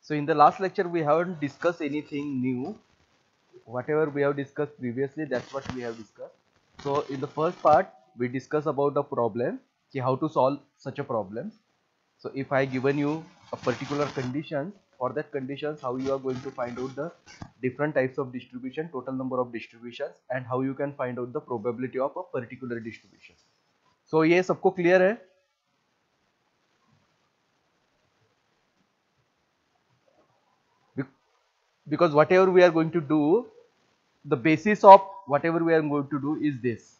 So in the last lecture we haven't discussed anything new. Whatever we have discussed previously, that's what we have discussed. So in the first part we discuss about the problem, how to solve such a problem. So if I given you a particular condition, for that conditions how you are going to find out the different types of distribution, total number of distributions, and how you can find out the probability of a particular distribution. So ये सबको clear है? Because whatever we are going to do, the basis of whatever we are going to do is this.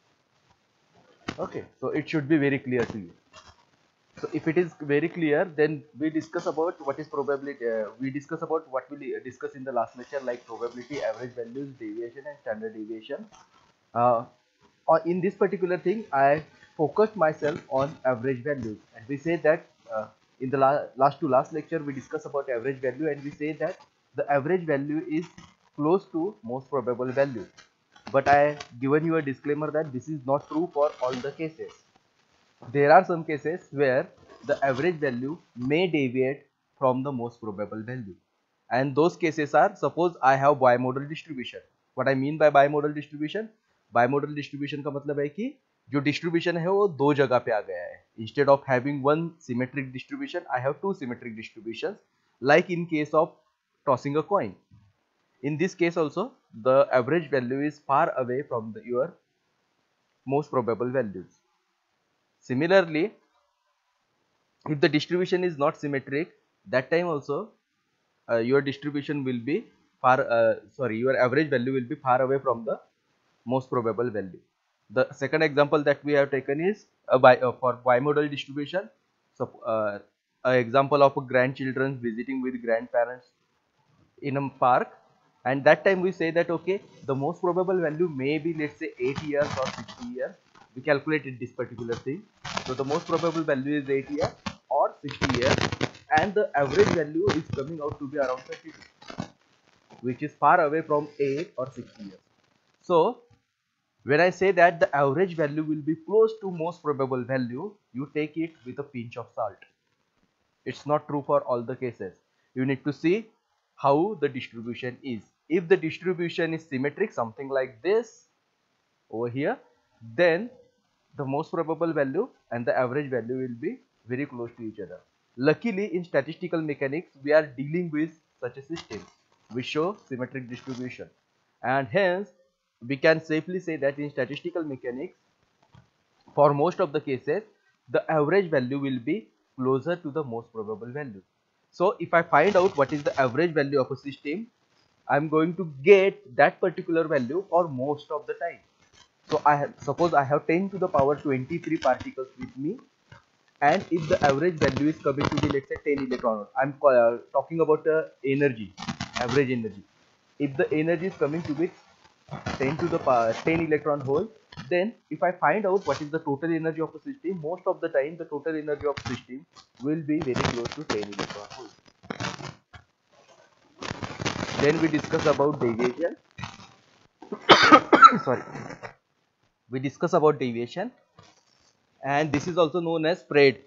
Okay, so it should be very clear to you. So if it is very clear, then we discuss about what is probability. We discuss about what we discuss in the last lecture, like probability, average values, deviation, and standard deviation. Uh, in this particular thing, I focused myself on average values, and we say that in the last lecture we discuss about average value, and we say that the average value is close to most probable value. But I given you a disclaimer that this is not true for all the cases. There are some cases where the average value may deviate from the most probable value, and those cases are, suppose I have bimodal distribution. What I mean by bimodal distribution, bimodal distribution का मतलब है कि जो distribution है वो दो जगह पे आ गया है. Instead of having one symmetric distribution, I have two symmetric distributions, like in case of tossing a coin. In this case also, the average value is far away from your most probable values. Similarly, if the distribution is not symmetric, that time also your distribution will be your average value will be far away from the most probable value. The second example that we have taken is for bimodal distribution. So an example of a grandchildren visiting with grandparents in a park, and that time we say that okay, the most probable value may be, let's say, 8 years or 60 years. We calculated this particular thing. So the most probable value is 8 years or 60 years, and the average value is coming out to be around 32, which is far away from 8 or 60 years. So when I say that the average value will be close to most probable value, you take it with a pinch of salt. It's not true for all the cases. You need to see how the distribution is. If the distribution is symmetric, something like this over here, then the most probable value and the average value will be very close to each other. Luckily, in statistical mechanics, we are dealing with such a system which show symmetric distribution, and hence we can safely say that in statistical mechanics, for most of the cases, the average value will be closer to the most probable value. So if I find out what is the average value of a system, I am going to get that particular value for most of the time. So suppose I have 10 to the power 23 particles with me, and if the average value is coming to be, let's say, 10 electron volt, I'm talking about the energy, average energy. If the energy is coming to be 10 to the power 10 electron volt, then if I find out what is the total energy of a system, most of the time the total energy of system will be very close to 10 electron volt. Then we discuss about deviation. Sorry, we discuss about deviation, and this is also known as spread.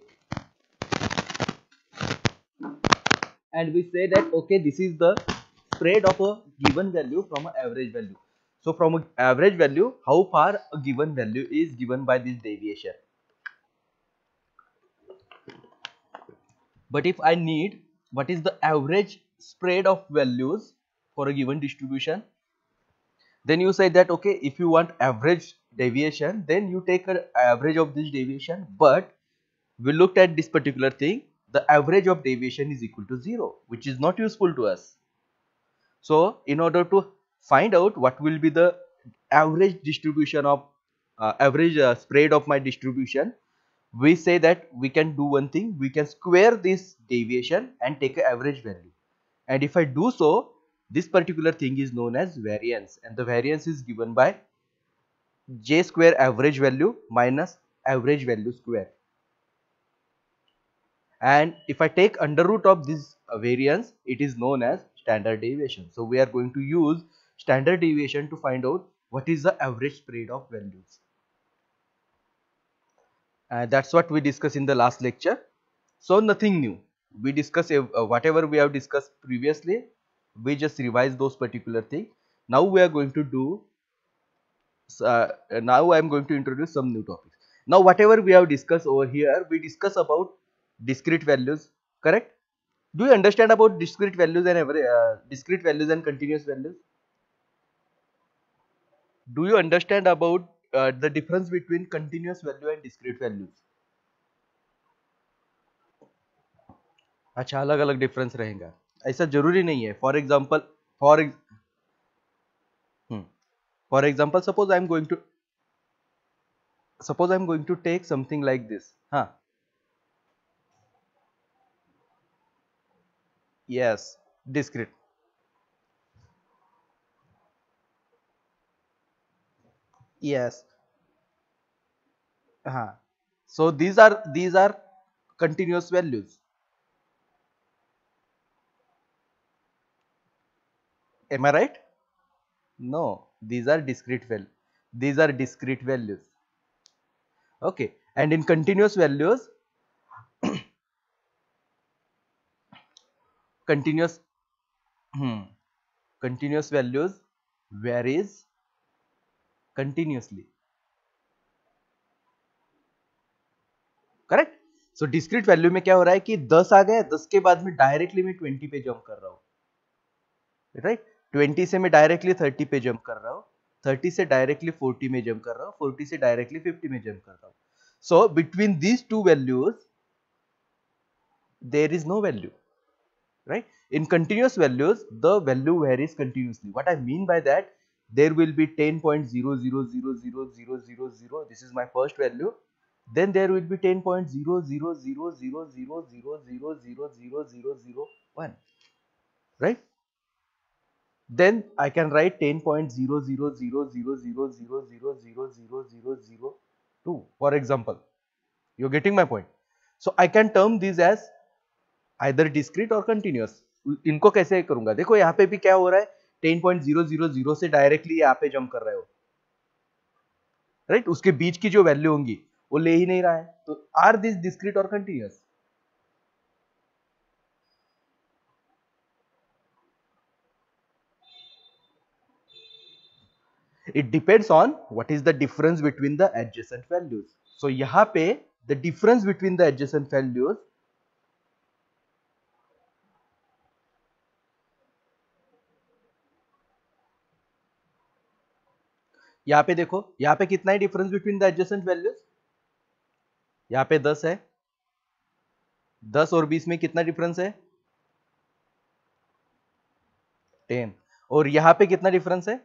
And we say that okay, this is the spread of a given value from an average value. So from an average value, how far a given value is given by this deviation. But if I need what is the average spread of values for a given distribution, then you say that okay, if you want average deviation, then you take an average of this deviation. But we looked at this particular thing, the average of deviation is equal to 0, which is not useful to us. So in order to find out what will be the average distribution of average spread of my distribution, we say that we can do one thing, we can square this deviation and take an average value. And if I do so, this particular thing is known as variance, and the variance is given by j square average value minus average value square. And if I take under root of this variance, it is known as standard deviation. So we are going to use standard deviation to find out what is the average spread of values. That's what we discussed in the last lecture. So nothing new. We discuss whatever we have discussed previously. We just revise those particular things. Now we are going to do. Now I am going to introduce some new topics. Now whatever we have discussed over here, we discuss about discrete values. Correct? Do you understand about discrete values and discrete values and continuous values? Do you understand about the difference between continuous value and discrete values? अच्छा, अलग अलग difference रहेगा, ऐसा जरूरी नहीं है. For for example suppose I am going to take something like this. हाँ, yes, discrete. Yes, हाँ. So these are continuous values. Am I right? No, these are discrete values. These are discrete values. Okay, and in continuous values, continuous hmm, continuous values varies continuously. Correct. So discrete value में क्या हो रहा है कि 10 आ गया, 10 के बाद में डायरेक्टली मैं 20 पे जंप कर रहा हूँ. राइट. 20 से मैं डायरेक्टली 30 पे जंप कर रहा हूँ, 30 से डायरेक्टली 40 में जंप कर रहा हूँ, 40 से डायरेक्टली 50 में जंप कर रहा हूँ. So between these two values there is no value, right? In continuous values, the value varies continuously. What I mean by that, there will be 10.00000000. This is my first value. Then there will be 10.000000000001, right? Then I can write 10.000000000002, for example. You're getting my point? So I can term these as either discrete or continuous. इनको कैसे करूंगा? देखो यहाँ पे भी क्या हो रहा है, 10.000 से डायरेक्टली यहाँ पे जंप कर रहे हो, राइट? उसके बीच की जो वैल्यू होंगी वो ले ही नहीं रहा है. तो आर दिस डिस्क्रीट और continuous? It depends on what is the difference between the adjacent values. So यहाँ पे the difference between the adjacent values, यहाँ पे देखो, यहाँ पे कितना है difference between the adjacent values? यहाँ पे 10 है. 10 और 20 में कितना डिफरेंस है? 10. और यहाँ पे कितना डिफरेंस है?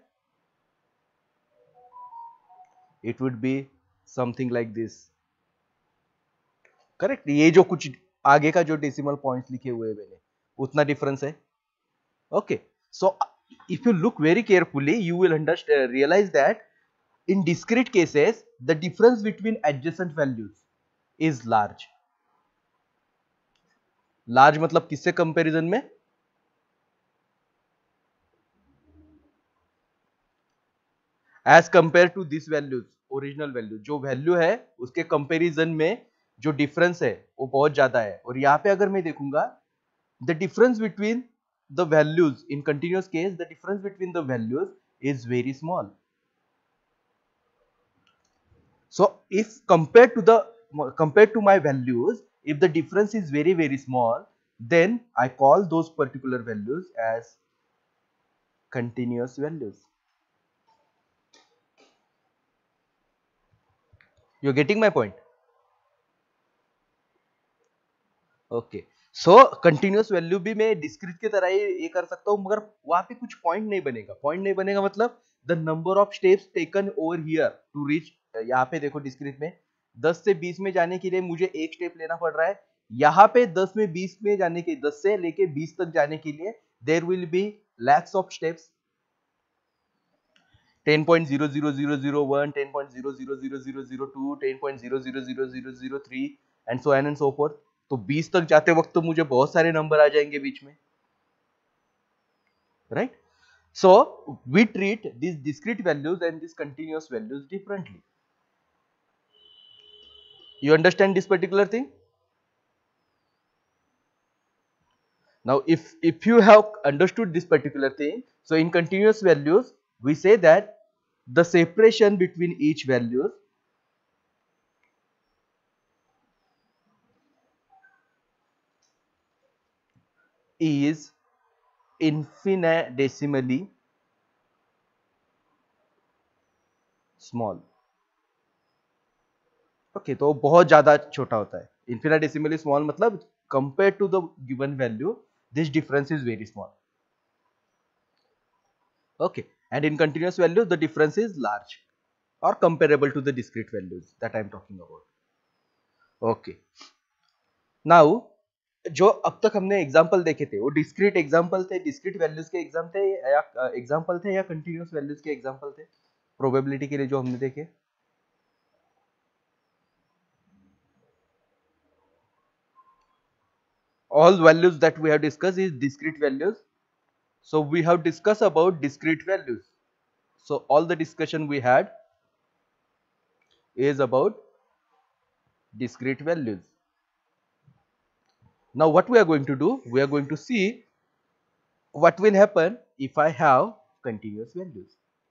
It would be something like this. Correct. ये जो कुछ आगे का जो डेसिमल पॉइंट्स लिखे हुए हैं मैंने, उतना डिफरेंस है. Okay. So if you look very carefully, you will understand, realize that in discrete cases, the difference between adjacent values is large. Large मतलब किससे कंपैरिजन में? As compared to this values, original value, जो value है उसके comparison में जो difference है वो बहुत ज्यादा है. और यहाँ पे अगर मैं देखूंगा, the difference between the values in continuous case, the difference between the values is very small. So if compared to my values, if the difference is very small, then I call those particular values as continuous values. You're getting my point? Okay. So continuous value भी मैं discrete की तरह ये कर सकता हूँ, मगर वहां पे कुछ पॉइंट नहीं बनेगा. पॉइंट नहीं बनेगा मतलब the number of steps taken over here to reach. यहाँ पे देखो डिस्क्रीट में 10 से 20 में जाने के लिए मुझे एक स्टेप लेना पड़ रहा है. यहाँ पे 10 में 20 में जाने के 10 से लेके 20 तक जाने के लिए there will be lakhs of steps. 10.00001, 10.0000002, 10.0000003 and so on and so forth. तो 20 तक जाते वक्त तो मुझे बहुत सारे नंबर आ जाएंगे बीच में, right? So we treat this discrete values and this continuous values differently. You understand this particular thing? Now, if you have understood this particular thing, so in continuous values, we say that the separation between each values is infinitesimally small. Okay तो बहुत ज्यादा छोटा होता है. Infinitesimally small मतलब compare to the given value this difference is very small. Okay, and in continuous value the difference is large or comparable to the discrete values that I am talking about. Okay, now जो अब तक हमने example देखे थे वो discrete example थे, discrete values के exam थे या एग्जांपल थे या कंटीन्यूअस वैल्यूज के एग्जांपल थे प्रोबेबिलिटी के लिए जो हमने देखे. All values that we have discussed is discrete values. So we have discussed about discrete values. So all the discussion we had is about discrete values. Now what we are going to do, we are going to see what will happen if I have continuous values.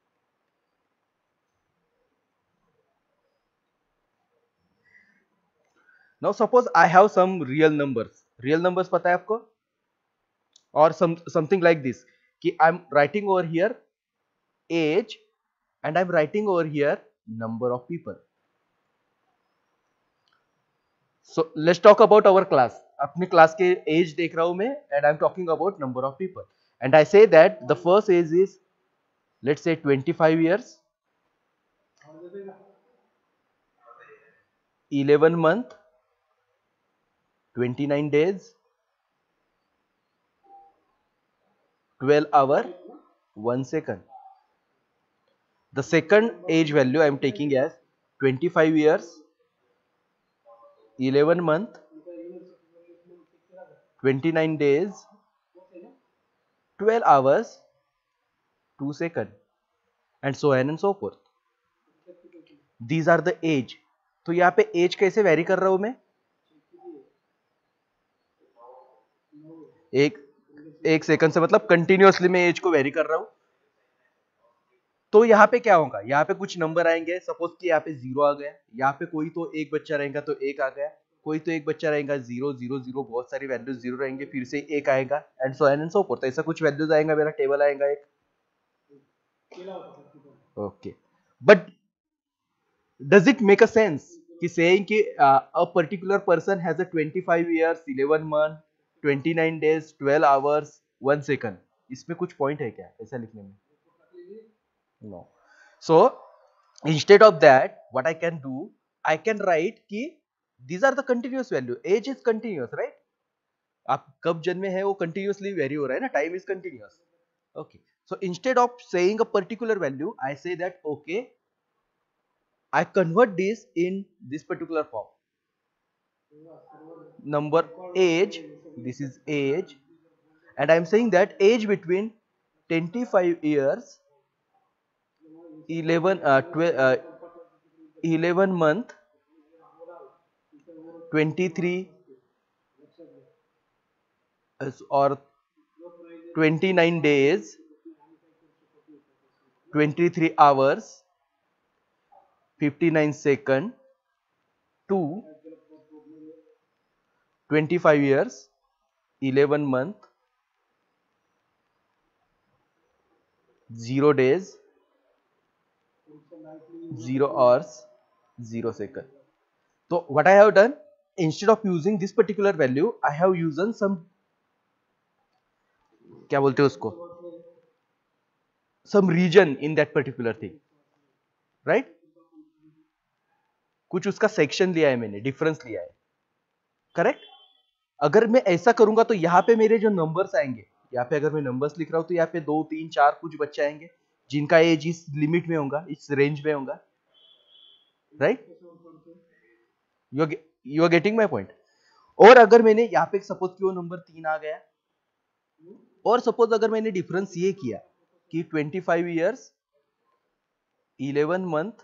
Now suppose I have some real numbers. Real numbers पता है आपको? Or something like this कि I'm writing over here age and I'm writing over here number of people. So let's talk about our class. अपनी class के age देख रहा हूं मैं and I'm talking about number of people and I say that the first age is let's say 25 years, 11 month, 29 days, 12 hour, 1 second. The second age value I am taking as 25 years, 11 month, 29 days, 12 hours, 2 seconds and so on and so forth. These are the age. तो यहाँ पे age कैसे very कर रहा हूं मैं? एक second से मतलब कंटिन्यूअसली मैं एज को वेरी कर रहा हूं. तो यहाँ पे क्या होगा? यहाँ पे कुछ नंबर आएंगे. सपोज कि यहाँ पे 0 आ गया. यहाँ पे कोई तो एक बच्चा रहेगा तो 1 आ गया. कोई तो एक बच्चा रहेगा 0 0 0 बहुत सारी वैल्यूज 0 रहेंगे फिर से 1 आएगा and so on and so forth. ऐसा कुछ वैल्यूज आएगा. मेरा टेबल आएगा एक. Okay but does it make a sense कि saying कि a particular person has a 25 years 11 month 29 days 12 hours 1 second. इसमें कुछ पॉइंट है क्या ऐसा लिखने में? No. So instead of that what I can do, I can write कि these are the continuous value. Age is continuous, right? आप कब जन्मे हैं वो continuously vary हो रहा है ना. Time is continuous. Okay. So instead of saying a particular value, I say that okay, I convert this in this particular form. Number age, this is age, and I am saying that age between 25 years, 11 month, 23 or 29 days, 23 hours, 59 second to 25 years, 11 month, 0 days, 0 hours, 0 second. So what I have done, instead of using this particular value, I have used some, क्या बोलते हैं उसको, some region in that particular thing, right? कुछ उसका section लिया है मैंने, difference लिया है, करेक्ट. अगर मैं ऐसा करूंगा तो यहाँ पे मेरे जो नंबर्स आएंगे, यहाँ पे अगर मैं नंबर्स लिख रहा हूँ तो यहाँ पे 2 3 4 कुछ बच्चे आएंगे जिनका एज इस लिमिट में होगा, इस रेंज में होगा, right. You are getting my point. और अगर मैंने यहाँ पे सपोज कि वो नंबर 3 आ गया और सपोज अगर मैंने डिफरेंस ये किया कि 25 years 11 month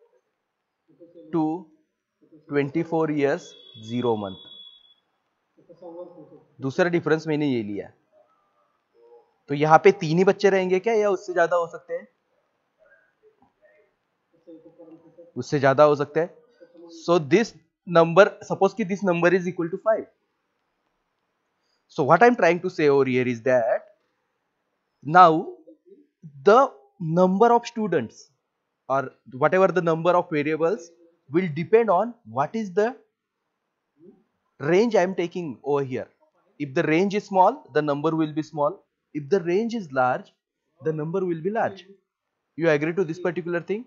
to 24 years 0 month. दूसरा डिफरेंस मैंने ये लिया, तो यहाँ पे 3 ही बच्चे रहेंगे क्या या उससे ज्यादा हो सकते हैं? उससे ज्यादा हो सकते हैं। सो दिस number, suppose कि this number is equal to 5. So what I'm trying to say over here is that now the number of students or whatever the number of variables will depend on what is the range I am taking over here. If the range is small, the number will be small. If the range is large, the number will be large. You agree to this particular thing?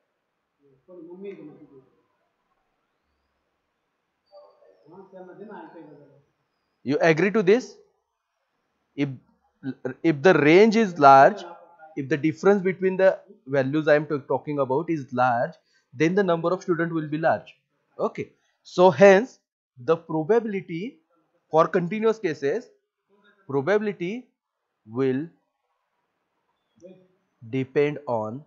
You agree to this? If the range is large, if the difference between the values I am talking about is large, then the number of students will be large. Okay. So hence the probability for continuous cases, probability will depend on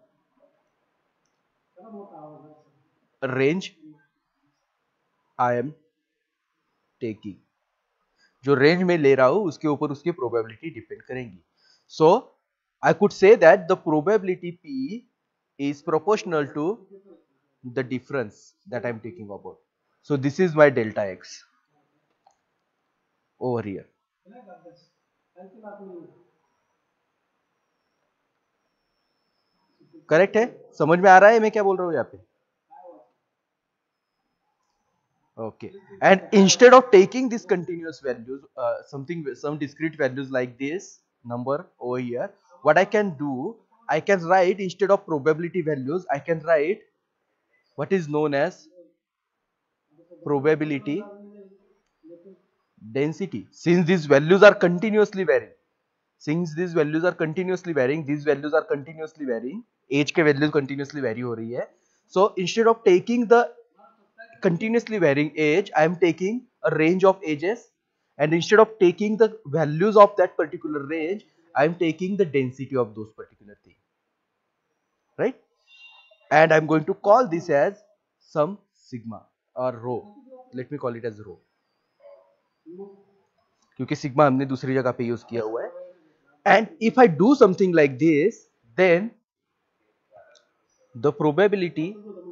range I am taking. जो range में ले रहा हूं उसके ऊपर उसकी probability depend करेंगी. So I could say that the probability P is proportional to the difference that I am taking about. So this is my delta x over here. Correct है? समझ में आ रहा है मैं क्या बोल रहा हूं यहाँ पे? Okay. And instead of taking this continuous values, some discrete values like this number over here, what I can do, I can write instead of probability values, I can write what is known as probability density. Since these values are continuously varying, these values are continuously varying, age के values continuously vary हो रही है. So instead of taking the continuously varying age, I am taking a range of ages, and instead of taking the values of that particular range, I am taking the density of those particular things, right? And I am going to call this as some sigma or rho. Let me call it as rho, क्योंकि sigma हमने दूसरी जगह पे use किया हुआ है. And if I do something like this, then the probability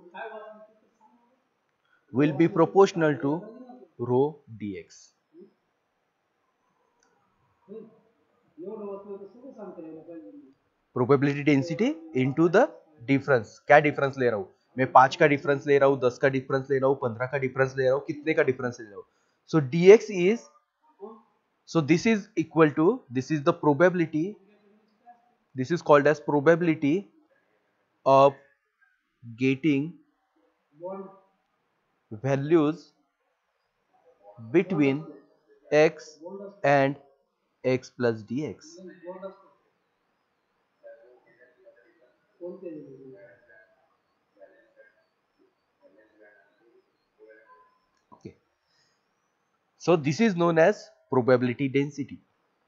will be proportional to rho dx. Probability density into the difference. क्या difference ले रहा हूं मैं? 5 का डिफरेंस ले रहा हूं, 10 का डिफरेंस ले रहा हूं, 15 का डिफरेंस ले रहा हूं, कितने का डिफरेंस ले रहा हूं? सो dx इज, so this is equal to, this is the probability, this is called as probability of getting values between x and x plus dx. Okay. So this is known as probability density,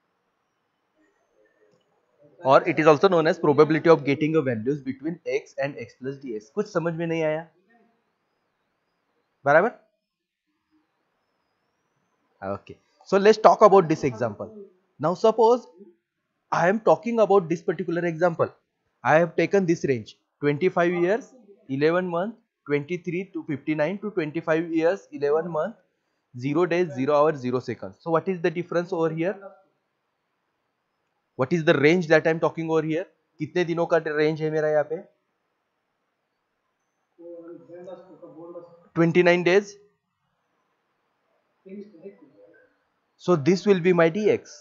or it is also known as probability of getting a values between x and x plus dx. कुछ समझ में नहीं आया? बराबर? Okay. So let's talk about this example. Now suppose I am talking about this particular example. I have taken this range 25 years, 11 months, 23 to 59 to 25 years, 11 months, 0 days, 0 hours, 0 seconds. So what is the difference over here? What is the range that I am talking over here? कितने दिनों का range है मेरा यहाँ पे? 29 days. So this will be my dx.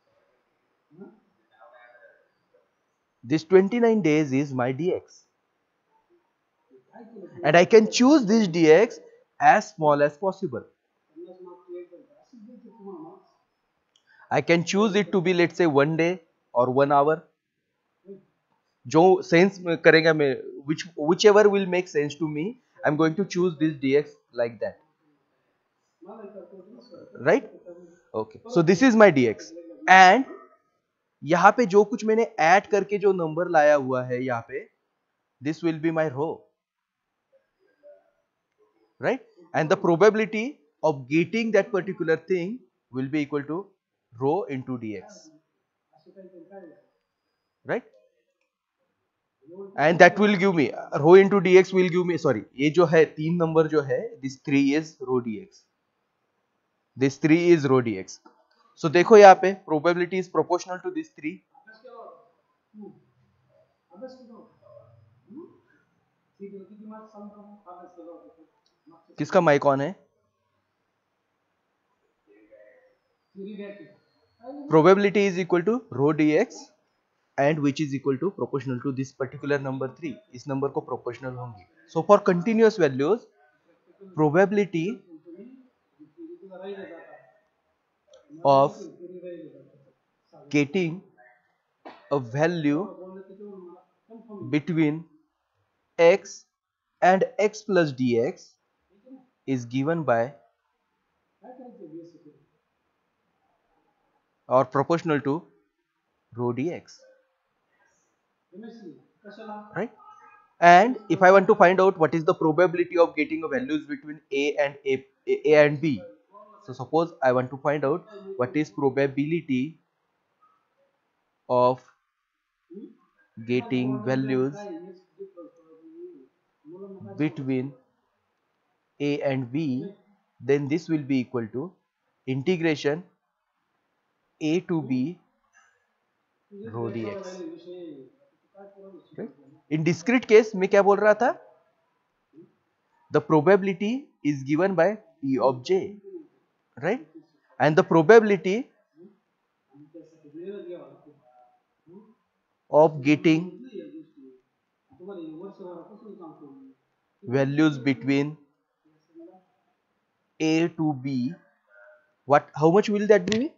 This 29 days is my dx. And I can choose this dx as small as possible. I can choose it to be, let's say, 1 day or 1 hour. जो sense करेगा मैं, whichever will make sense to me, I'm going to choose this dx like that. Right? Okay. So this is my dx. And यहाँ पे जो कुछ मैंने add करके जो नंबर लाया हुआ है यहाँ पे, this will be my rho. Right? And the probability of getting that particular thing will be equal to rho into dx, right? And that will give me rho into dx will give me, sorry, ये जो है 3 number जो है, this 3 is rho dx, this 3 is rho dx. So देखो यहाँ पे probability is proportional to this 3. किसका mic on है? Probability is equal to rho dx and which is equal to proportional to this particular number 3. इस number को proportional होंगी. So for continuous values, probability of getting a value between x and x plus dx is given by or proportional to rho dx, right? And if I want to find out what is the probability of getting a values between a and b, so suppose I want to find out what is probability of getting values between a and b, then this will be equal to integration a to b rho dx, right? In discrete case मैं क्या बोल रहा था? The probability is given by p of j, right? And the probability of getting values between a to b, how much will that be?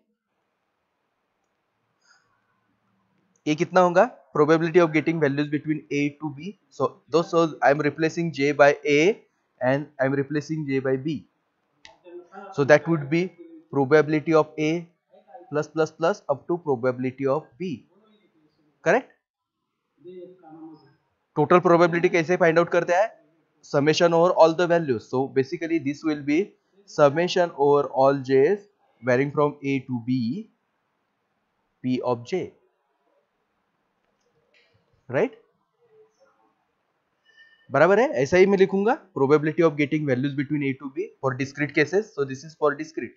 ये कितना होगा? Probability of getting values between a to b. So I am replacing j by a and I am replacing j by b. So that would be probability of a plus plus plus up to probability of b. Correct? Total probability कैसे find out करते हैं? Summation over all the values. So basically this will be summation over all j's varying from a to b, p of j. Right? बराबर है? ऐसा ही मैं लिखूंगा probability of getting values between a to b for discrete cases. So this is for discrete.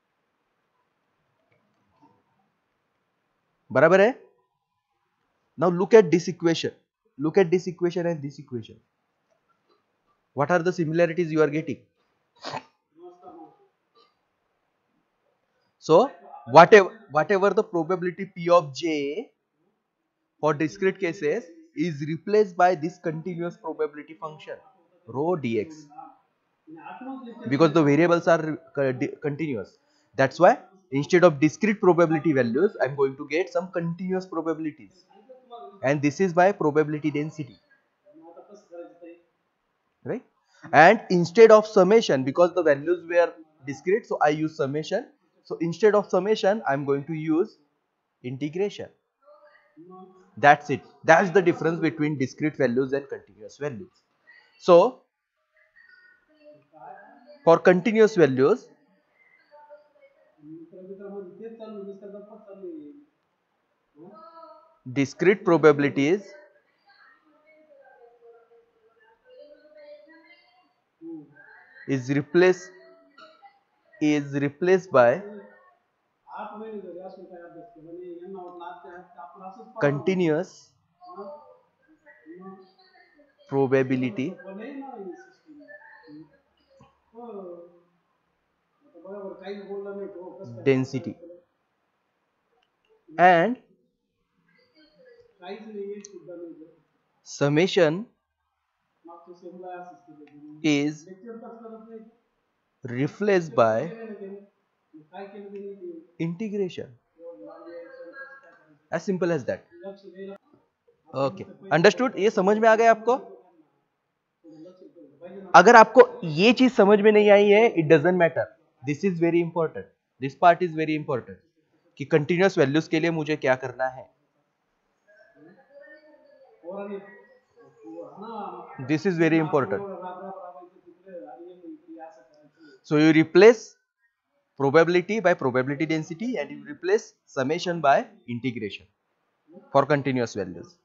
बराबर है? Now look at this equation. Look at this equation and this equation. What are the similarities you are getting? So whatever the probability p of j for discrete cases is replaced by this continuous probability function rho dx, because the variables are continuous. That's why instead of discrete probability values I'm going to get some continuous probabilities, and this is by probability density, right? And instead of summation, because the values were discrete, so I use summation. So instead of summation I'm going to use integration. That's it. That's the difference between discrete values and continuous values. So for continuous values, discrete probabilities is replaced by continuous probability density, and summation is replaced by integration. As simple as that. Okay, understood? ये समझ में आ गया आपको? अगर आपको ये चीज समझ में नहीं आई है, it doesn't matter. This is very important. This part is very important कि कंटिन्यूअस वैल्यूज के लिए मुझे क्या करना है. This is very important. So you replace probability by probability density, and you replace summation by integration for continuous values.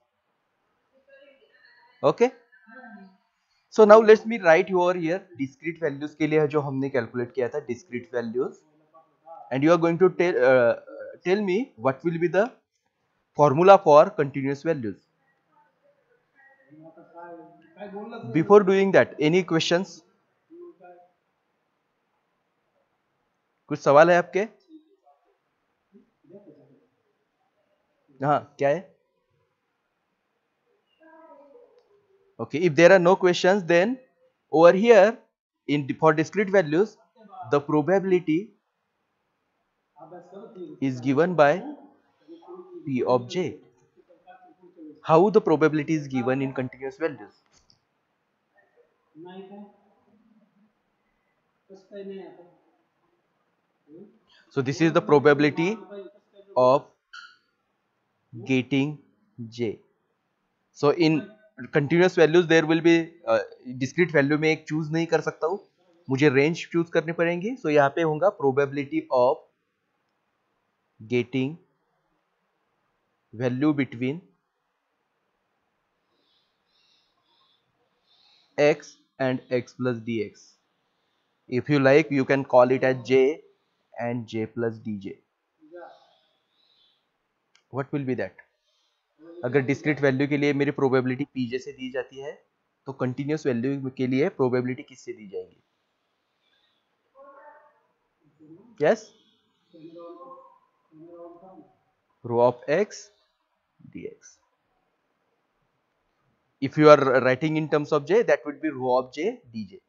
Okay. So now let me write over here discrete values के लिए जो हमने calculate किया था discrete values, and you are going to tell me what will be the formula for continuous values. Before doing that, any questions? कुछ सवाल है आपके? हाँ, क्या है? Okay, if there are no questions, then over here for discrete values, the probability is given by P of j. How the probability is given in continuous values? So this is the probability of getting j. So in continuous values there will be discrete value में एक choose नहीं कर सकता हूँ, मुझे range choose करनी पड़ेंगी. So यहाँ पे होगा probability of getting value between x and x plus dx. If you like, you can call it as j and j plus dj. What will be that? अगर डिस्क्रीट वैल्यू के लिए मेरी probability pj से दी जाती है, तो continuous value के लिए प्रोबेबिलिटी किससे दी जाएगी? Yes, rho of x dx. If you are writing in terms of j, that would be rho of j dj.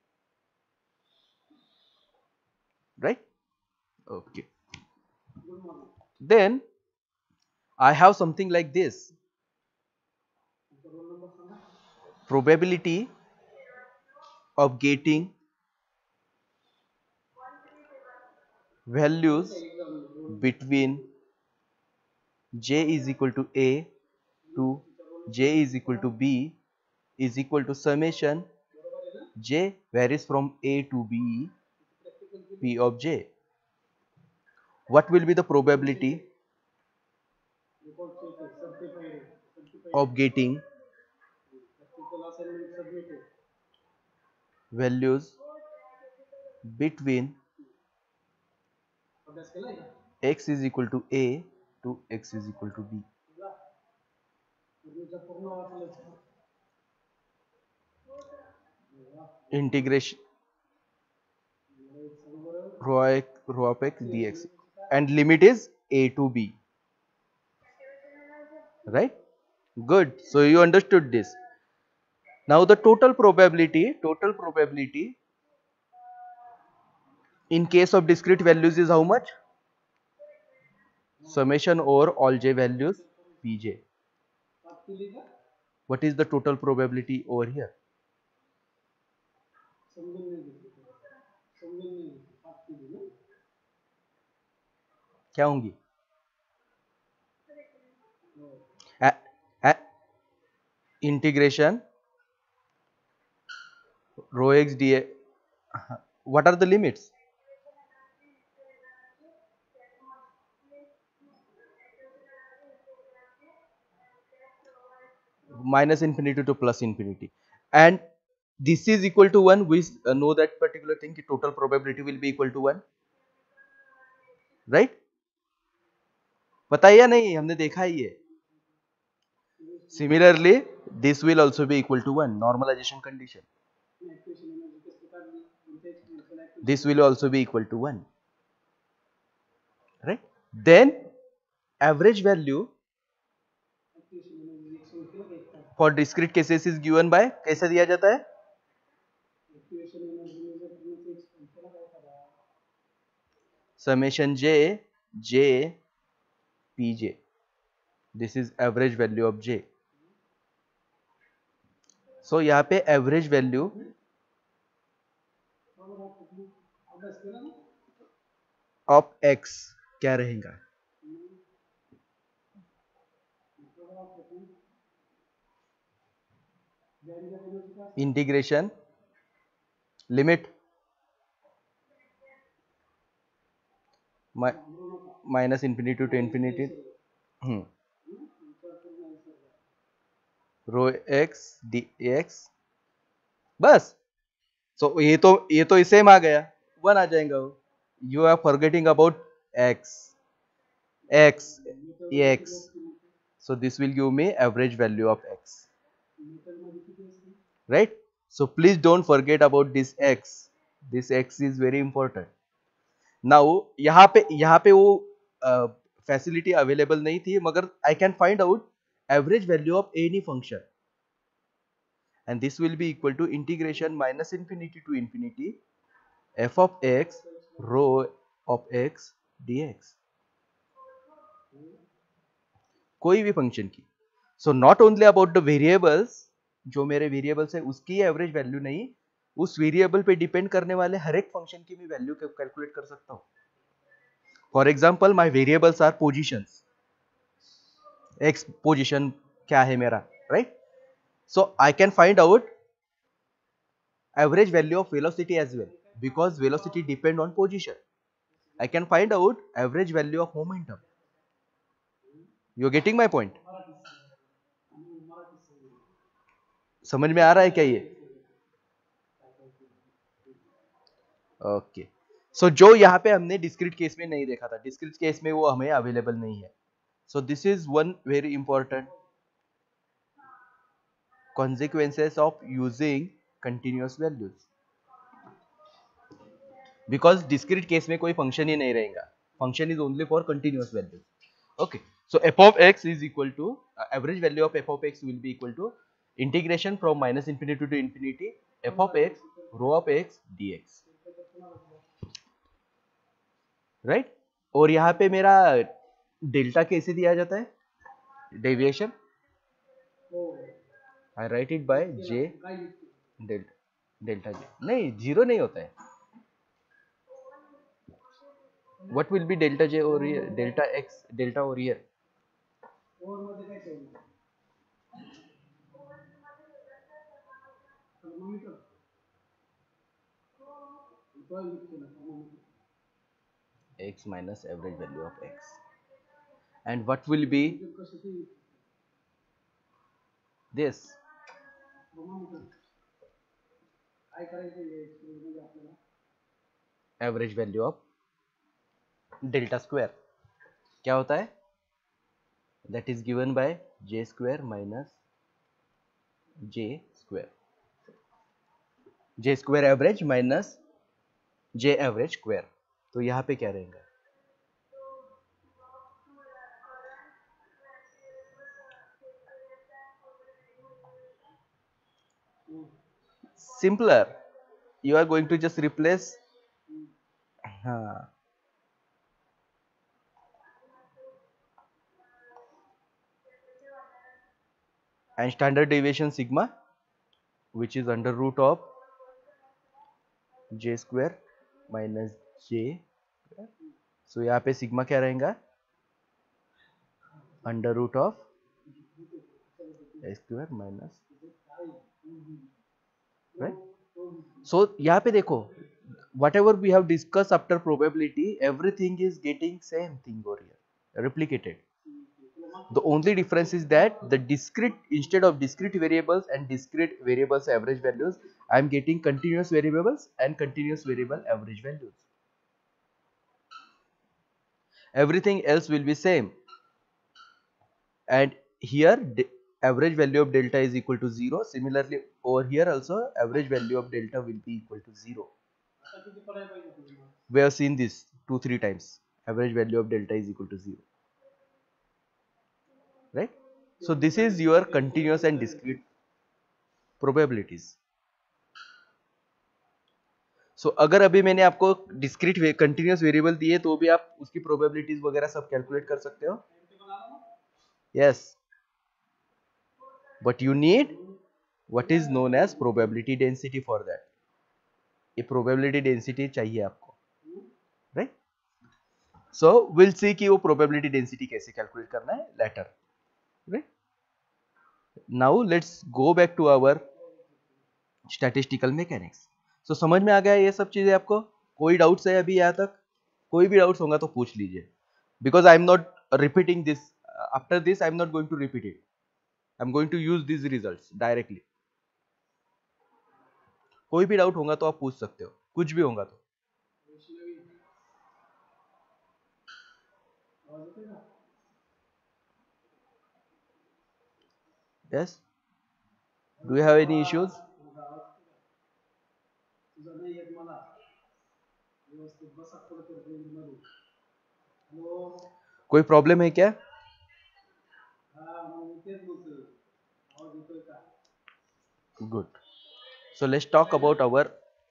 Right? Okay. Then I have something like this. Probability of getting values between j is equal to a to j is equal to b is equal to summation j varies from a to b p of j. What will be the probability of getting values between x is equal to a to x is equal to b? Integration rho of x dx, and limit is a to b. Right? Good. So you understood this. Now the total probability in case of discrete values is how much? Summation over all j values pj. What is the total probability over here? क्या होंगी? Integration rho x dx. What are the limits? Minus infinity to plus infinity, and this is equal to 1. We know that particular thing, total probability will be equal to 1, right? पता है या नहीं? हमने देखा ही है. Similarly, this will also be equal to 1, normalization condition. This will also be equal to 1, right? Then average value for discrete cases is given by, कैसे दिया जाता है? Summation j pj. This is average value of j. So यहाँ पे average value of x क्या रहेगा? Integration limit minus infinity to infinity, rho x d x, बस। So ये तो सेम आ गया, 1 आ जाएगा वो। You are forgetting about x, x, so this will give me average value of x, right? So please don't forget about this x is very important. now यहाँ पे वो फैसिलिटी अवेलेबल नहीं थी, मगर I can find out average value of any function, and this will be equal to integration minus infinity to infinity f of x rho of x dx, कोई भी function की। So not only about the variables, जो मेरे variables है उसकी average value नहीं, उस variable पे डिपेंड करने वाले हर एक फंक्शन की भी वैल्यू कैलकुलेट कर सकता हूं। For example my variables are positions, x position क्या है मेरा, right? So I can find out average value of velocity as well, because velocity depend on position. I can find out average value of momentum. You are getting my point? समझ में आ रहा है क्या ये? Okay, सो जो यहाँ पे हमने डिस्क्रीट केस में नहीं देखा था, डिस्क्रीट केस में वो हमें अवेलेबल नहीं है। So this is one very important consequences of using continuous values, because discrete case में कोई function ही नहीं रहेगा, function is only for continuous values. Okay, so f of x is equal to average value of f of x will be equal to integration from minus infinity to infinity f of x rho of x dx, right? और यहाँ पे मेरा delta कैसे दिया जाता है, deviation, I write it by j delta j, नहीं zero नहीं होता है। What will be delta j over here, delta x, delta over here? X minus average value of x, and what will be this? Average value of delta square क्या होता है? That is given by j square minus j square, j square average minus j average square। तो यहाँ पे क्या रहेगा? Simpler, you are going to just replace and standard deviation sigma, which is under root of j square minus j square. So यहाँ पे sigma क्या रहेगा? Under root of a square minus, right? So यहाँ पे देखो, whatever we have discussed after probability, everything is getting same thing over here, replicated. The only difference is that the discrete, instead of discrete variables and discrete variables average values, I am getting continuous variables and continuous variable average values. Everything else will be same, and here average value of delta is equal to 0. Similarly over here also average value of delta will be equal to 0. We have seen this 2-3 times, average value of delta is equal to 0, right? So this is your continuous and discrete probabilities. So अगर अभी मैंने आपको discrete continuous variable दिए तो भी आप उसकी probabilities वगैरह सब calculate कर सकते हो? Yes, but you need what is known as probability density for that. ये probability density चाहिए आपको, right? So we'll see कि वो probability density कैसे calculate करना है later, right? Now let's go back to our statistical mechanics. So समझ में आ गया ये सब चीजें आपको? कोई डाउट्स है अभी यहाँ तक? कोई भी डाउट्स होगा तो पूछ लीजिए, because I am not repeating this, after this I am not going to repeat it, I am going to use this results directly. कोई भी डाउट होगा तो आप पूछ सकते हो, कुछ भी होगा तो। Yes, do you have any issues? कोई प्रॉब्लम है क्या? Good, so let's talk about our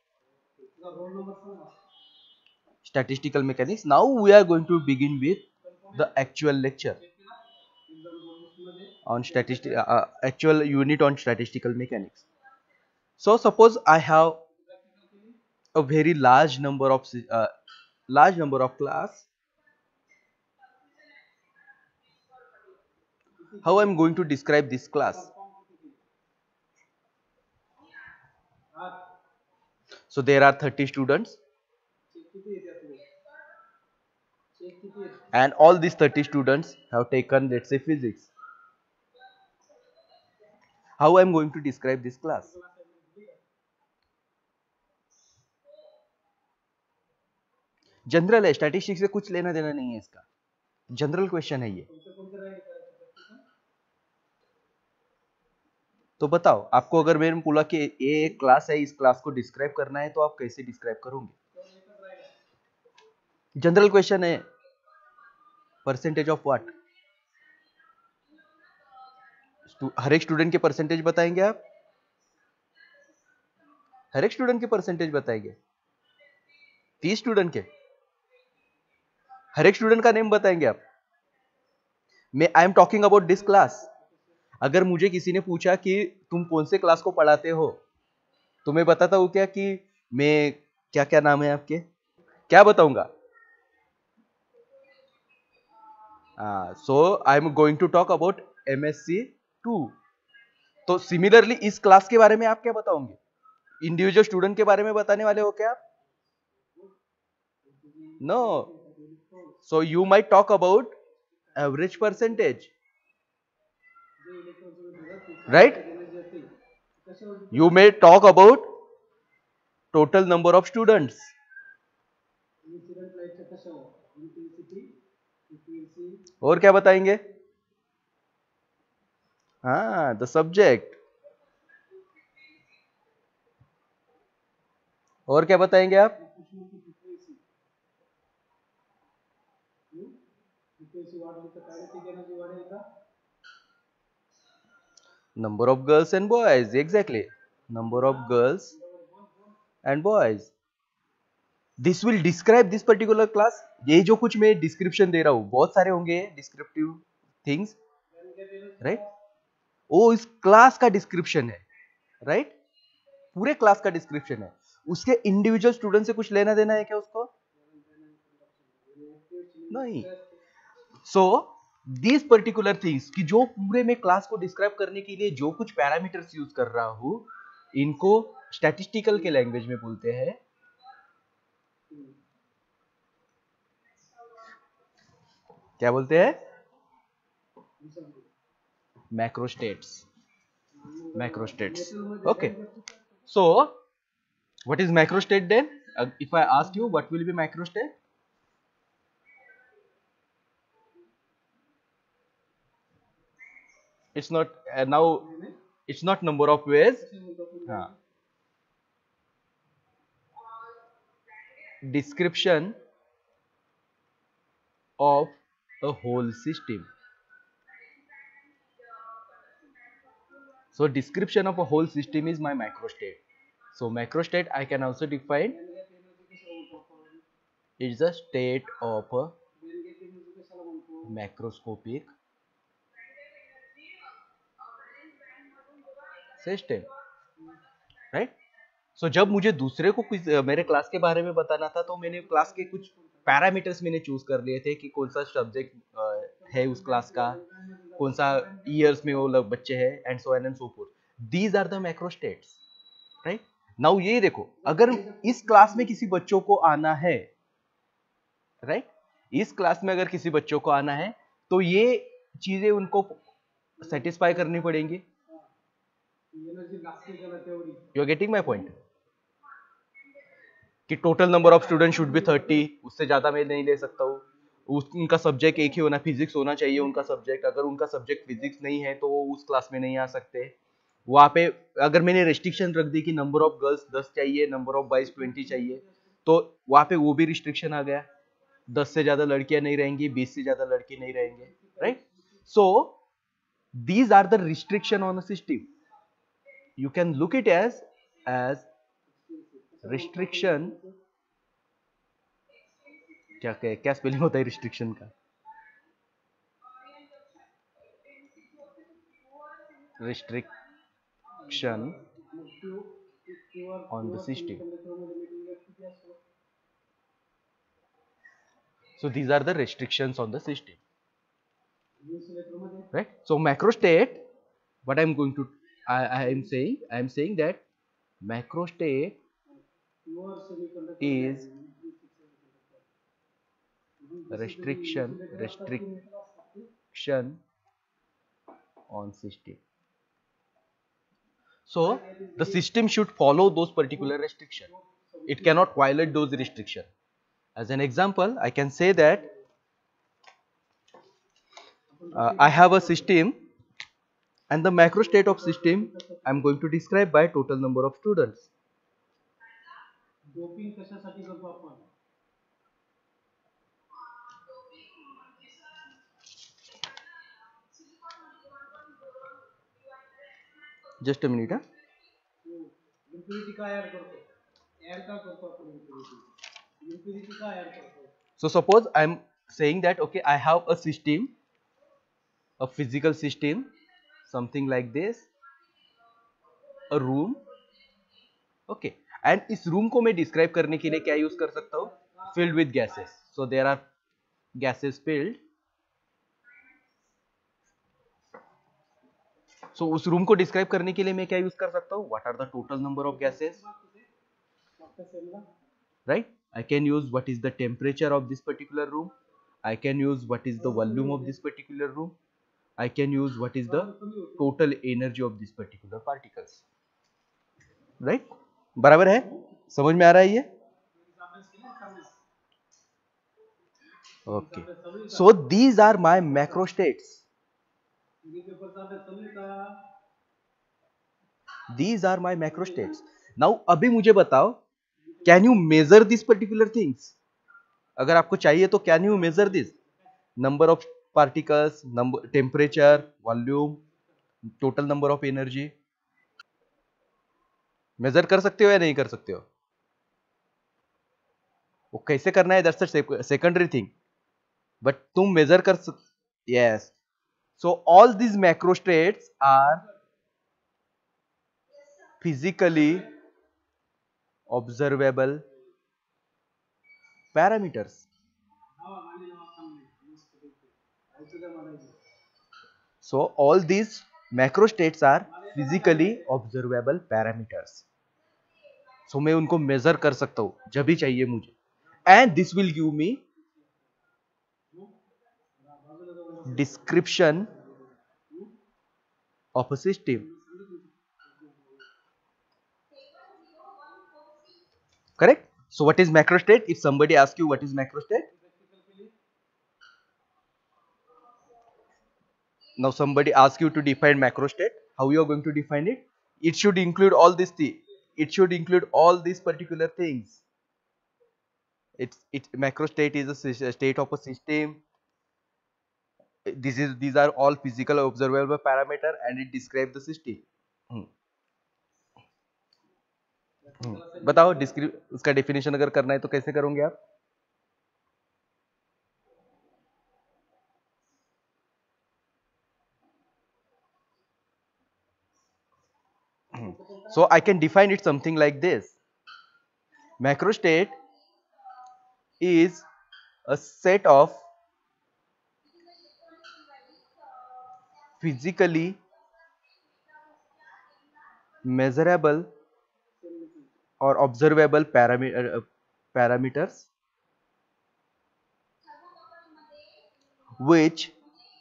statistical mechanics. Now we are going to begin with the actual lecture on actual unit on statistical mechanics. So suppose I have a very large number of class. How I'm going to describe this class? So there are 30 students, and all these 30 students have taken, let's say, physics. How I'm going to describe this class? General है, statistics से कुछ लेना देना नहीं है इसका, general question है ये। तो बताओ, आपको अगर मैंने बोला कि ये एक क्लास है, इस क्लास को डिस्क्राइब करना है, तो आप कैसे डिस्क्राइब करोगे? जनरल क्वेश्चन है, परसेंटेज ऑफ व्हाट? हर एक स्टूडेंट के परसेंटेज बताएंगे आप? हर एक स्टूडेंट के परसेंटेज बताएंगे? 30 स्टूडेंट के हर एक स्टूडेंट का नेम बताएंगे आप? मैं I am talking about this class. अगर मुझे किसी ने पूछा कि तुम कौन से क्लास को पढ़ाते हो, तो मैं बताता हूं क्या कि मैं, क्या क्या नाम है आपके, क्या बताऊंगा? So I am going to talk about MSc 2। तो सिमिलरली इस क्लास के बारे में आप क्या बताओगे? इंडिविजुअल स्टूडेंट के बारे में बताने वाले हो क्या आप? No, so you might talk about average percentage, right? You may talk about total number of students. और क्या बताएंगे? हाँ, the subject. और क्या बताएंगे आप? Number of girls and boys, exactly. Number of girls and boys. This will describe this particular class. ये जो कुछ मैं डिस्क्रिप्शन दे रहा हूँ, बहुत सारे होंगे डिस्क्रिप्टिव थिंग्स, राइट? वो इस क्लास का डिस्क्रिप्शन है, राइट? पूरे क्लास का डिस्क्रिप्शन है। उसके इंडिविजुअल स्टूडेंट से कुछ लेना देना है क्या उसको? नहीं। सो दिस पर्टिकुलर थिंग्स कि जो पूरे में क्लास को डिस्क्राइब करने के लिए जो कुछ पैरामीटर्स यूज कर रहा हूं, इनको स्टैटिस्टिकल के लैंग्वेज में बोलते हैं, क्या बोलते हैं? Macrostates. Macrostates, okay. So what is macrostate then? If I ask you what will be macrostate? It's not now, it's not number of ways, description of a whole system. So description of a whole system is my macrostate. So macrostate I can also define is the state of a macroscopic system, right? So जब मुझे दूसरे को कुछ मेरे class के बारे में बताना था, तो मैंने क्लास के कुछ पैरामीटर्स मैंने चूज कर लिए थे कि कौन सा सब्जेक्ट है उस क्लास का, कौन सा ईयर्स में वो लोग बच्चे हैं, and so on and so forth. These are the macrostates, right? Now ये देखो, अगर इस क्लास में किसी बच्चों को आना है, राइट। इस क्लास में अगर किसी बच्चों को आना है तो ये चीजें उनको सेटिस्फाई करनी पड़ेंगी। You are getting my point कि total number of student should be 30, उससे ज्यादा मैं नहीं ले सकता हूँ। उनका सब्जेक्ट एक ही होना, फिजिक्स होना चाहिए उनका सब्जेक्ट। अगर उनका सब्जेक्ट फिजिक्स नहीं है तो वो उस क्लास में नहीं आ सकते। वहां पे अगर मैंने रेस्ट्रिक्शन रख दी कि नंबर ऑफ गर्ल्स 10 चाहिए, नंबर ऑफ बॉयज 20 चाहिए, तो वहां पे वो भी रिस्ट्रिक्शन आ गया। 10 से ज्यादा लड़कियां नहीं रहेंगी, 20 से ज्यादा लड़के नहीं रहेंगे, right. So these are the restriction on a system. You can look it as restriction. क्या क्या स्पेलिंग होता है रिस्ट्रिक्शन का? restriction on the system. So these are the restrictions on the system, right? So macro state, what I'm going to I am saying that macro state is restriction on system. So the system should follow those particular restrictions. It cannot violate those restrictions. As an example, I can say that I have a system, and the macro state of system I am going to describe by total number of students. Just a minute. So suppose I am saying that okay, I have a system, a physical system, something like this, a room, okay, and इस room को मैं describe करने के लिए क्या use कर सकता हूँ? Filled with gases. So there are gases filled. So उस रूम को डिस्क्राइब करने के लिए मैं क्या यूज कर सकता हूँ? What are the total number of gases? Right? I can use what is the temperature of this particular room. I can use what is the volume of this particular room. I can use what is the total energy of this particular particles. Right? बराबर है? समझ में आ रहा है ये? Okay. So these are my macro states. These are my macro states. Now अभी मुझे बताओ, can you measure these particular things? अगर आपको चाहिए तो can you measure this? Number of particles, number, temperature, volume, total number of energy. Measure कर सकते हो या नहीं कर सकते हो? वो कैसे करना है, that's the secondary thing, but तुम मेजर कर सकते। Yes, so all these macro states are physically observable parameters. So all these macro states are physically observable parameters. So मैं उनको मेजर कर सकता हूं जब भी चाहिए मुझे, and this will give me description of a system. Correct? So what is macro state? If somebody asks you what is macro state, now somebody asks you to define macro state, how you are going to define it? It should include all these things. It should include all these particular things. Macro state is a state of a system. These are all physical observable parameter, and it describes the system. बताओ उसका definition अगर करना है तो कैसे करोगे आप? So I can define it something like this. Macro state is a set of physically measurable or observable parameters which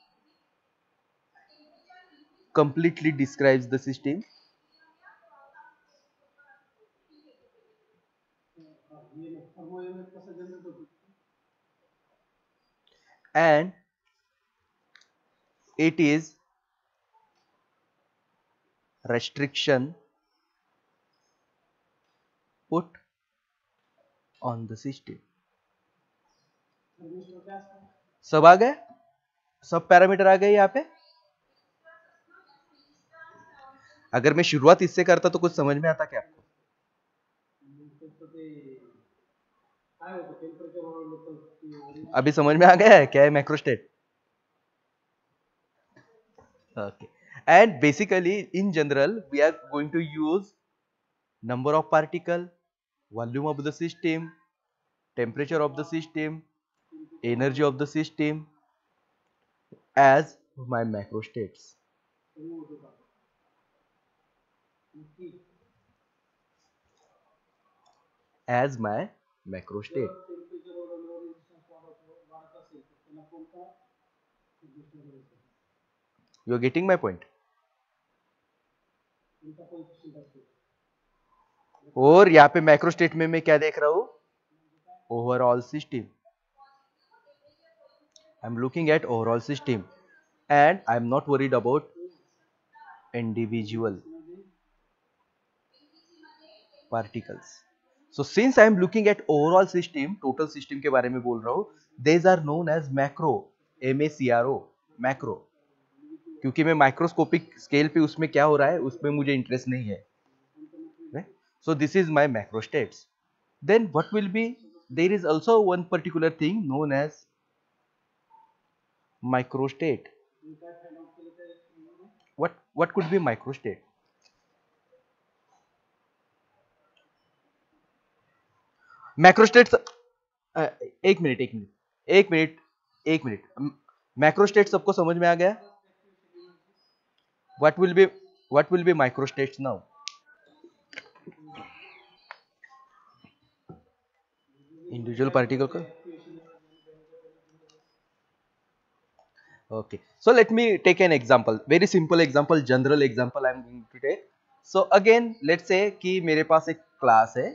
completely describes the system and it is restriction put on the system. सब आ गए, सब parameter आ गए यहाँ पे। अगर मैं शुरुआत इससे करता तो कुछ समझ में आता क्या आपको? अभी समझ में आ गया है क्या है macrostate? Okay. And basically, in general, we are going to use number of particle, volume of the system, temperature of the system, energy of the system as my macro states. As my macro state. You are getting my point? और यहाँ पे macro state में मैं क्या देख रहा हूँ? Overall system. I am looking at overall system and I am not worried about individual particles. So since I am looking at overall system, total system के बारे में बोल रहा हूँ, these are known as macro, MACRO, macro. क्योंकि मैं microscopic scale पे उसमें क्या हो रहा है उसमें मुझे इंटरेस्ट नहीं है. So this is my macro states. Then what will be? There is also one particular thing known as microstate. What could be microstate? Macrostate एक मिनट मैक्रोस्टेट सबको समझ में आ गया? what will be microstates now? individual particle का. Okay, so let me take an example, very simple example, general example I am going to take. So again let's say कि मेरे पास एक class है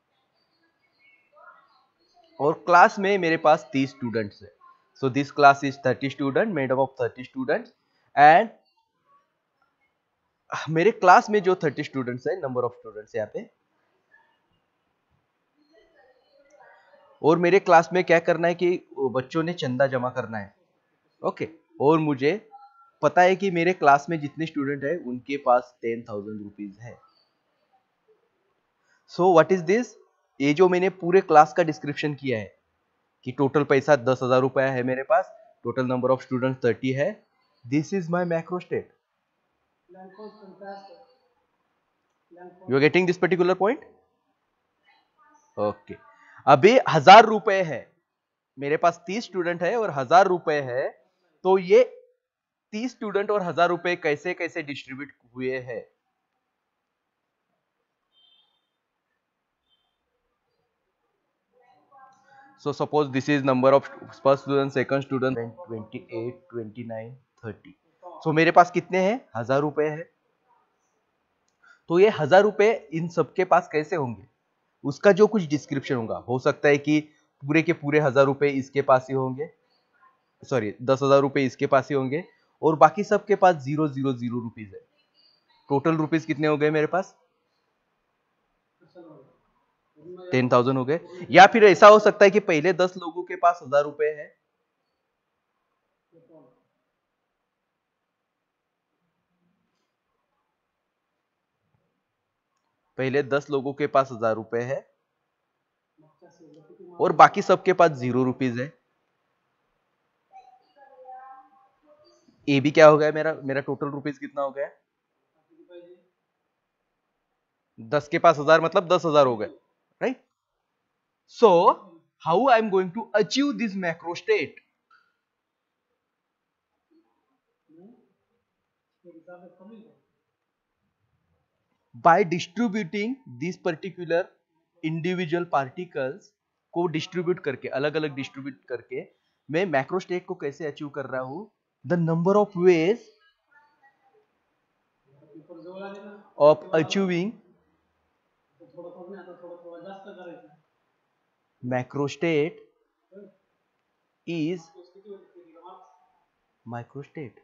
और क्लास में मेरे पास 30 स्टूडेंट्स है. So this class is 30 student made up of 30 students and मेरे क्लास में जो 30 स्टूडेंट्स है, नंबर ऑफ स्टूडेंट्स यहाँ पे, और मेरे क्लास में क्या करना है कि बच्चों ने चंदा जमा करना है. ओके, और मुझे पता है कि मेरे क्लास में जितने स्टूडेंट है उनके पास 10,000 रुपीज है. So what is this? ये जो मैंने पूरे क्लास का डिस्क्रिप्शन किया है कि टोटल पैसा 10,000 रुपया है मेरे पास, टोटल नंबर ऑफ स्टूडेंट 30 है. This is my macro state. You are getting this particular point? Okay, अभी 1,000 रुपए है मेरे पास, 30 स्टूडेंट है और 1,000 रुपए है. तो ये 30 स्टूडेंट और 1,000 रुपए कैसे कैसे डिस्ट्रीब्यूट हुए हैं? So suppose this is number of first student, second student, 28, 29, 30. So मेरे पास कितने हैं? 1,000 रुपए है. तो ये 1,000 रुपए इन सबके पास कैसे होंगे? उसका जो कुछ डिस्क्रिप्शन होगा, हो सकता है कि पूरे के पूरे 1,000 रुपए इसके पास ही होंगे, सॉरी 10,000 रुपए इसके पास ही होंगे और बाकी सबके पास 000 रुपीज है. टोटल रुपीज कितने हो गए मेरे पास? 10,000 हो गए. या फिर ऐसा हो सकता है कि पहले 10 लोगों के पास 1,000 रुपए है, पहले 10 लोगों के पास 1,000 रुपए है और बाकी सबके पास 0 रुपीज है. ये भी क्या हो गया? मेरा टोटल रुपीज कितना हो गया? 10 के पास 1,000 मतलब 10,000 हो गए, राइट? So how I am going to achieve this macro state? By distributing this particular individual particles को डिस्ट्रीब्यूट करके, अलग अलग डिस्ट्रीब्यूट करके मैं मैक्रो स्टेट को कैसे अचीव कर रहा हूं, the number of ways of achieving macro state is microstate.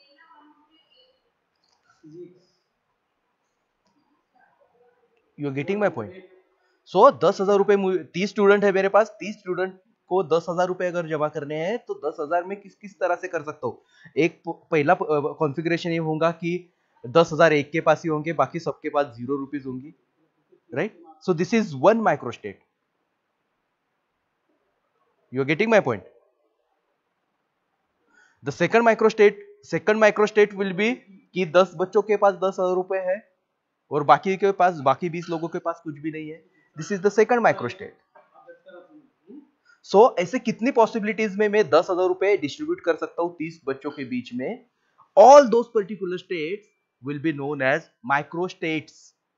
You are getting my point. So 10,000 रुपए, 30 स्टूडेंट है मेरे पास, 30 स्टूडेंट को 10,000 रुपए अगर जमा करने हैं तो 10,000 में किस किस तरह से कर सकता हूँ. एक पहला कॉन्फ़िगरेशन ये होगा कि 10,000 एक के पास ही होंगे, बाकी सबके पास 0 रुपीज होंगी, right. So this is one microstate. You are getting my point. The second microstate will be कि 10 बच्चों के पास 10,000 रुपए है और बाकी के पास, बाकी 20 लोगों के पास कुछ भी नहीं है. This is the second microstate. So ऐसे कितनी पॉसिबिलिटीज में मैं 10,000 रुपए डिस्ट्रीब्यूट कर सकता हूं 30 बच्चों के बीच में. All those particular states will be known as microstates.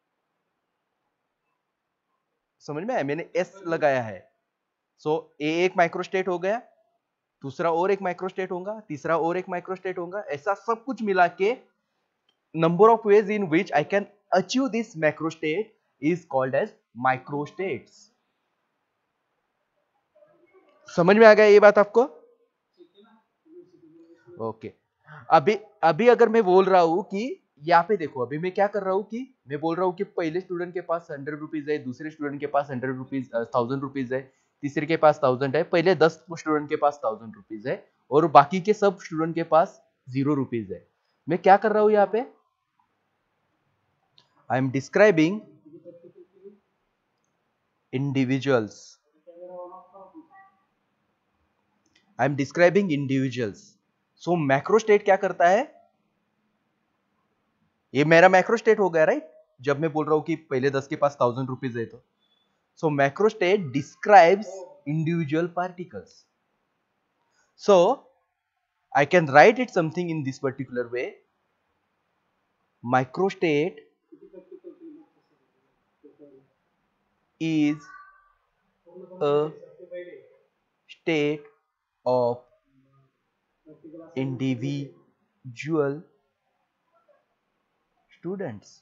समझ में आया, मैंने एस लगाया है. सो ए एक माइक्रोस्टेट हो गया, दूसरा और एक माइक्रोस्टेट होगा, तीसरा और एक माइक्रोस्टेट होगा. ऐसा सब कुछ मिला के number of ways in which I can achieve this macrostate is called as microstates. समझ में आ गया ये बात आपको? ओके. अभी अगर मैं बोल रहा हूं कि यहाँ पे देखो, अभी मैं क्या कर रहा हूं कि मैं बोल रहा हूं कि पहले स्टूडेंट के पास 100 रुपीज है, दूसरे स्टूडेंट के पास 100 रुपीज 1000 रुपीज है, तीसरे के पास 1000 है, पहले 10 स्टूडेंट के पास 1000 रुपीज है और बाकी के सब स्टूडेंट के पास 0 रुपीज है. मैं क्या कर रहा हूं यहाँ पे, I am describing individuals. I am describing individuals. So macrostate क्या करता है, ये मेरा macrostate हो गया, राइट. जब मैं बोल रहा हूं कि पहले 10 के पास 1000 रुपीज है तो. So macrostate describes individual particles. So I can write it something in this particular way. Microstate is a state of individual students.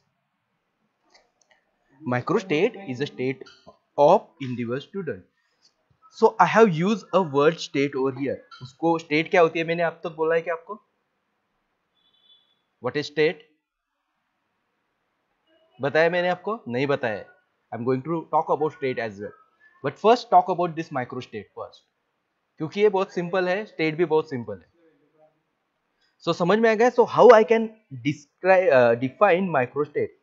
Microstate is a state of individual student. So I have used a word state over here. उसको state क्या होती है मैंने अब तक बोला है क्या आपको? What is state? बताया मैंने आपको? नहीं बताया. I'm going to talk about state as well. But first talk about this microstate first. क्योंकि ये बहुत सिंपल है, state भी बहुत सिंपल है. So समझ में आ गया? So how I can define microstate?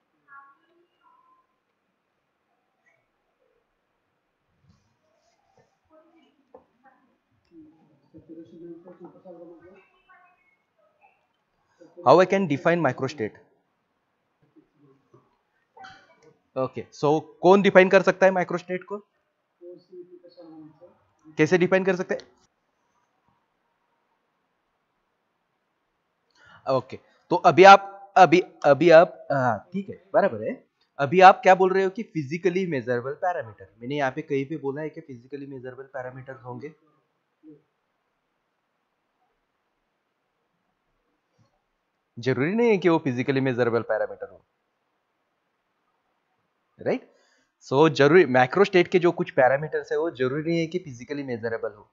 How I can define microstate? Okay. So कौन डिफाइन कर सकता है माइक्रोस्टेट को? कैसे डिफाइन कर सकते हैं? ओके. तो अभी आप ठीक है, बराबर है. अभी आप क्या बोल रहे हो कि फिजिकली मेजरेबल पैरामीटर. मैंने यहाँ पे कहीं पे बोला है कि फिजिकली मेजरेबल पैरामीटर होंगे. जरूरी नहीं है कि वो फिजिकली मेजरेबल पैरामीटर हो, राइट. सो जरूरी मैक्रोस्टेट के जो कुछ पैरामीटर्स है वो जरूरी नहीं है कि फिजिकली मेजरेबल हो,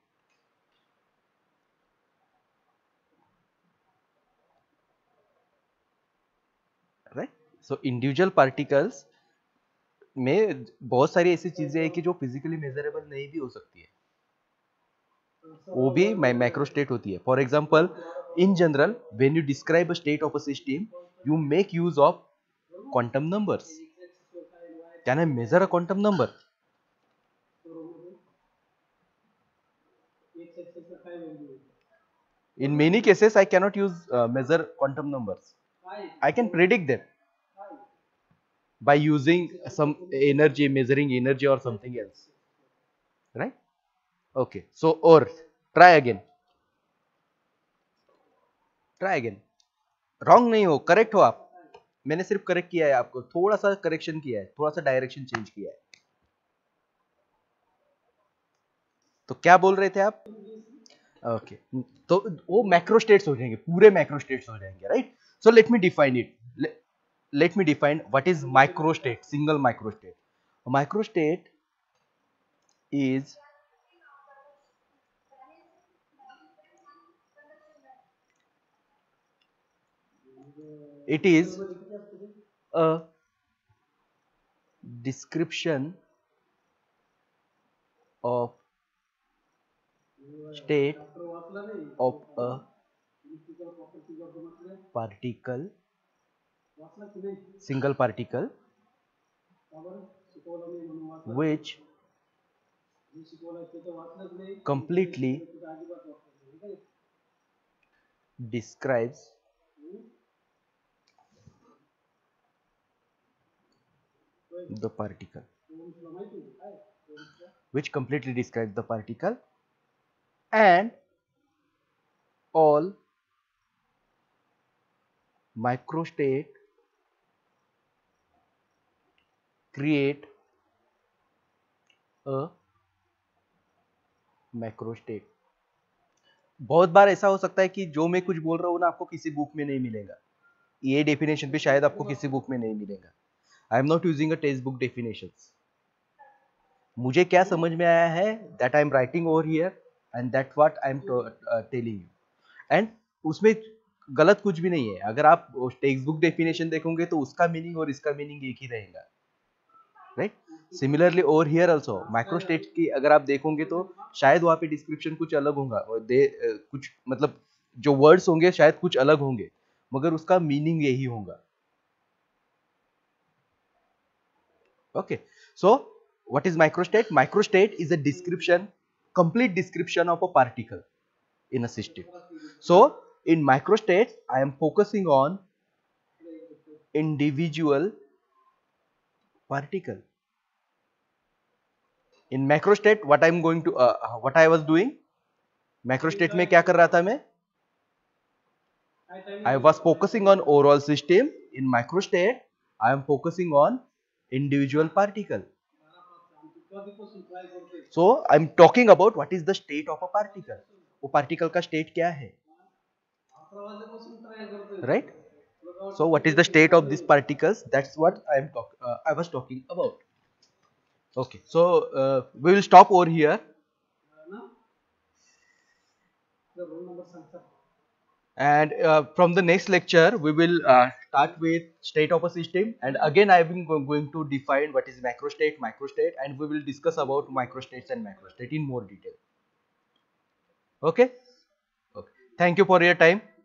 राइट. सो इंडिविजुअल पार्टिकल्स में बहुत सारी ऐसी चीजें हैं कि जो फिजिकली मेजरेबल नहीं भी हो सकती है, वो भी मैक्रोस्टेट होती है. For example, in general when you describe a state of a system you make use of quantum numbers. Can I measure a quantum number? In many cases I cannot use measure quantum numbers. I can predict them by using some energy, measuring energy or something else, right? Okay. So or try again. Wrong नहीं हो, correct हो आप. मैंने सिर्फ correct किया है, आपको थोड़ा सा करेक्शन किया है, थोड़ा सा डायरेक्शन चेंज किया है. तो क्या बोल रहे थे आप? ओके, तो वो मैक्रो स्टेट्स हो जाएंगे, पूरे मैक्रो स्टेट्स हो जाएंगे, right? So let me define it. Let me define what is microstate, single microstate. A microstate is it is a description of state of a particle, single particle, which completely describes the particle, which completely describes the particle, and all microstate create a macrostate. बहुत बार ऐसा हो सकता है कि जो मैं कुछ बोल रहा हूँ ना, आपको किसी बुक में नहीं मिलेगा. ये डेफिनेशन भी शायद आपको किसी बुक में नहीं मिलेगा. I am not using a text book definitions. मुझे क्या समझ में आया है, that I am writing over here and that what I am telling you. And उसमें गलत कुछ भी नहीं है. अगर आप टेक्स्ट बुक डेफिनेशन देखोगे तो उसका मीनिंग और इसका मीनिंग एक ही रहेगा, right? Similarly over here also microstate की अगर आप देखोगे तो शायद वहां पे डिस्क्रिप्शन कुछ अलग होगा, कुछ मतलब जो वर्ड्स होंगे शायद कुछ अलग होंगे, मगर उसका मीनिंग यही होगा. Okay, so what is microstate? Microstate is a description, complete description of a particle in a system. So in microstate I am focusing on individual particle. In macrostate what I am going to what I was doing, macrostate में क्या कर रहा था मैं? I was focusing on overall system. In microstate I am focusing on individual particle. So I am talking about what is the state of a particle. वो particle का state क्या है, right? So what is the state of these particles? That's what I was talking about. Okay, so we will stop over here. And from the next lecture we will start with state of a system, and again I am going to define what is macrostate, microstate, and we will discuss about microstates and macrostate in more detail. Okay, okay, thank you for your time.